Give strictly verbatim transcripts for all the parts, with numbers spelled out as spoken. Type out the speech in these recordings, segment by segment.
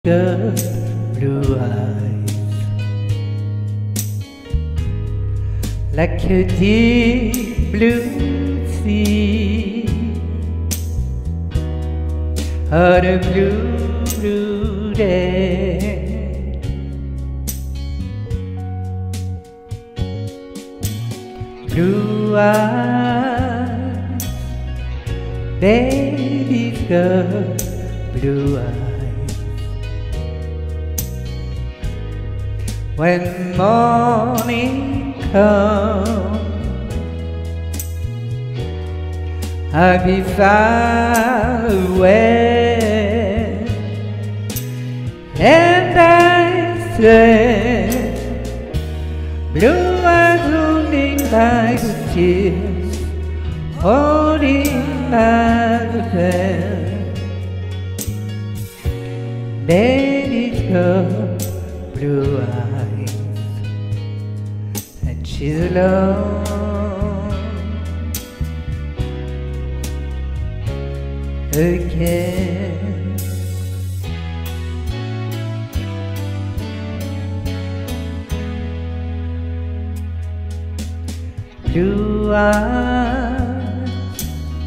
the blue eyes, like a deep blue sea, on a blue, blue day. Blue eyes, baby's got blue eyes. When morning comes, I'll be far away, and I say, blue eyes holding by the tears, holding by the pen. Baby's got blue eyes, and she's alone again. Blue eyes,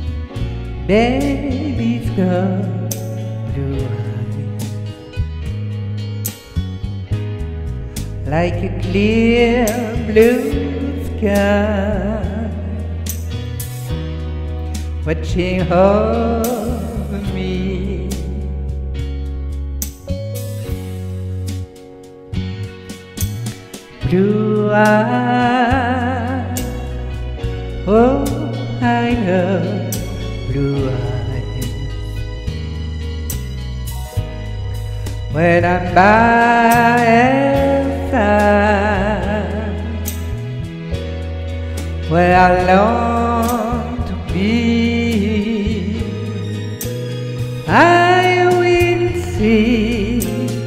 baby's got blue eyes, like a clear blue sky, watching over me. Blue eyes, oh, I love blue eyes. When I'm by her side, where I long to be, I will see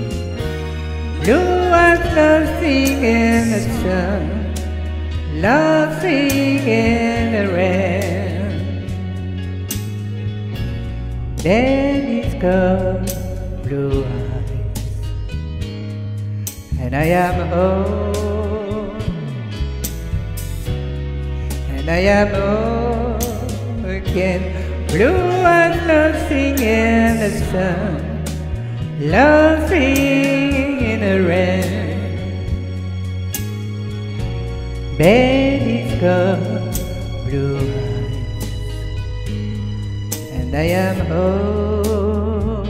blue eyes dancing in the sun, laughing in the rain. Baby's got blue eyes, and I am home, and I am home again. Blue eyes laughing in the sun, laughing in the rain. Baby's got blue eyes, and I am home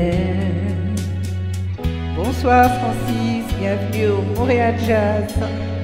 again. Bonsoir Francis, bienvenue au Montréal Jazz.